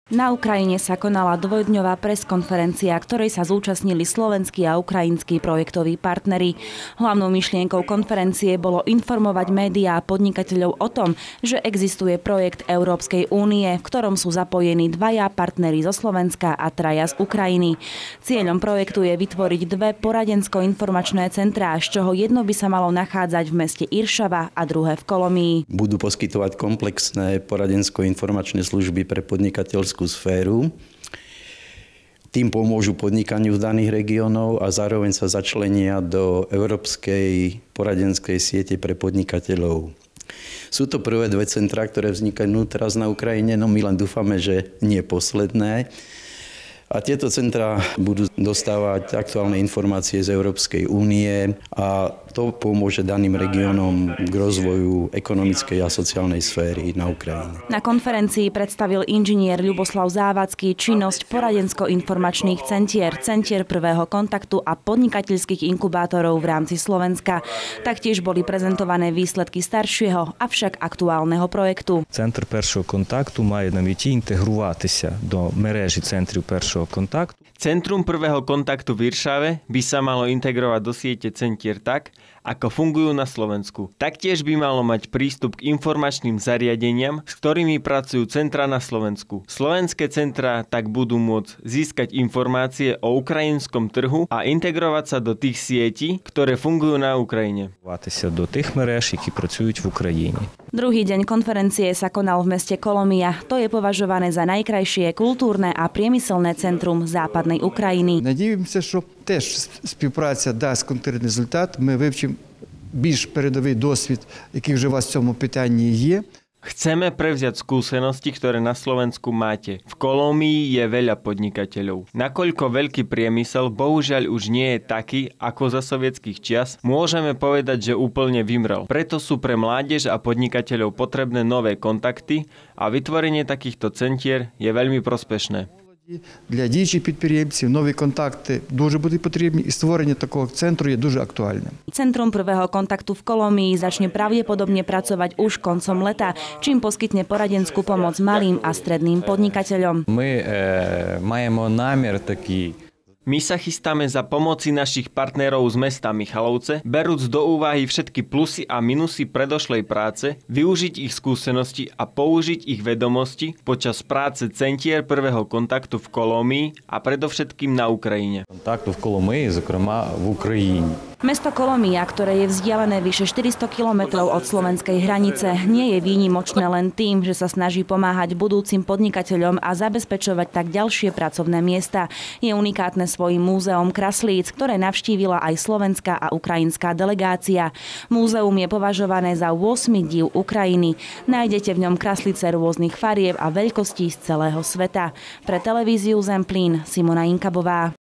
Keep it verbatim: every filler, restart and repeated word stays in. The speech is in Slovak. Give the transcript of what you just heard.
Na Ukrajine sa konala dvojdňová preskonferencia, ktorej sa zúčastnili slovenskí a ukrajinskí projektoví partneri. Hlavnou myšlienkou konferencie bolo informovať médiá a podnikateľov o tom, že existuje projekt Európskej únie, v ktorom sú zapojení dvaja partneri zo Slovenska a traja z Ukrajiny. Cieľom projektu je vytvoriť dve poradensko-informačné centrá, z čoho jedno by sa malo nachádzať v meste Iršava a druhé v Kolomii. Budú poskytovať komplexné poradensko-informačné služby pre podnikateľskú sféru. Tým pomôžu podnikaniu v daných regiónov a zároveň sa začlenia do európskej poradenskej siete pre podnikateľov. Sú to prvé dve centrá, ktoré vznikajú teraz na Ukrajine, no my len dúfame, že nie posledné. A tieto centrá budú dostávať aktuálne informácie z Európskej únie a to pomôže daným regiónom k rozvoju ekonomickej a sociálnej sféry na Ukrajine. Na konferencii predstavil inžinier Ľuboslav Závadský činnosť poradensko-informačných centier, centier prvého kontaktu a podnikateľských inkubátorov v rámci Slovenska. Taktiež boli prezentované výsledky staršieho, avšak aktuálneho projektu. Центр першого контакту має на меті інтегруватися до мережі центрів першого kontaktu. Centrum prvého kontaktu v Iršave by sa malo integrovať do siete centier tak, ako fungujú na Slovensku. Taktiež by malo mať prístup k informačným zariadeniam, s ktorými pracujú centra na Slovensku. Slovenské centra tak budú môcť získať informácie o ukrajinskom trhu a integrovať sa do tých sietí, ktoré fungujú na Ukrajine. Do tých мереж, які працюють в Україні. Druhý deň konferencie sa konal v meste Kolomia. To je považované za najkrajšie kultúrne a priemyselné centrum západnej Ukrajiny. Надіємося, що теж співпраця дасть конкретний результат. Ми вивчимо більш передовий досвід, який вже у вас в цьому питанні є. Chceme prevziať skúsenosti, ktoré na Slovensku máte. V Kolómii je veľa podnikateľov. Nakoľko veľký priemysel bohužiaľ už nie je taký, ako za sovietských čias, môžeme povedať, že úplne vymrel. Preto sú pre mládež a podnikateľov potrebné nové kontakty a vytvorenie takýchto centier je veľmi prospešné. Для діючих підприємців нові контакти дуже будуть потрібні і створення такого центру є дуже актуальним. Centrum prvého kontaktu v Kolomii začne pravdepodobne pracovať už koncom leta, čím poskytne poradenskú pomoc malým a stredným podnikateľom. Ми е, маємо намір такий. My sa chystáme za pomoci našich partnerov z mesta Michalovce, berúc do úvahy všetky plusy a minusy predošlej práce, využiť ich skúsenosti a použiť ich vedomosti počas práce centier prvého kontaktu v Kolómii a predovšetkým na Ukrajine. Контакту в Коломиї, зокрема в Україні. Mesto Kolomia, ktoré je vzdialené vyše štyristo kilometrov od slovenskej hranice, nie je výnimočné len tým, že sa snaží pomáhať budúcim podnikateľom a zabezpečovať tak ďalšie pracovné miesta. Je unikátne svojím múzeom kraslíc, ktoré navštívila aj slovenská a ukrajinská delegácia. Múzeum je považované za ôsmy div Ukrajiny. Nájdete v ňom kraslice rôznych farieb a veľkostí z celého sveta. Pre televíziu Zemplín Simona Inkabová.